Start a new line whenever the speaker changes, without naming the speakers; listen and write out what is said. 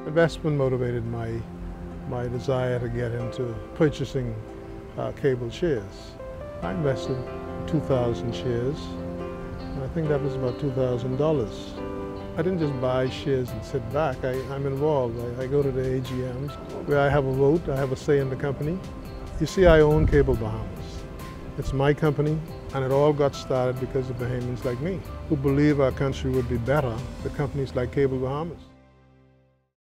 Investment motivated my desire to get into purchasing cable shares. I invested 2,000 shares, and I think that was about $2,000. I didn't just buy shares and sit back. I'm involved. I go to the AGMs where I have a vote, I have a say in the company. You see, I own Cable Bahamas. It's my company, and it all got started because of Bahamians like me who believe our country would be better with companies like Cable Bahamas.